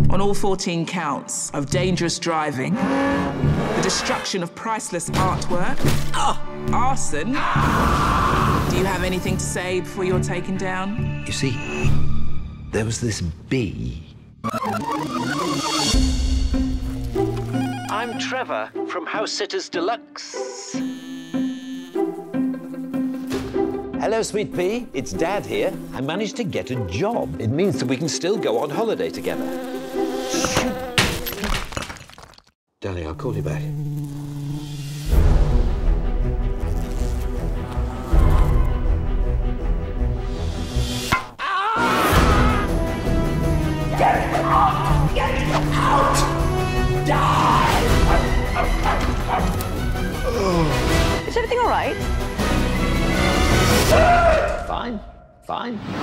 on all 14 counts of dangerous driving, the destruction of priceless artwork, arson. Do you have anything to say before you're taken down? You see, there was this bee. I'm Trevor from House Sitters Deluxe. Hello, sweet pea. It's Dad here. I managed to get a job. It means that we can still go on holiday together. Darling, I'll call you back. Get out! Get out! Die! Is everything all right? Fine, fine.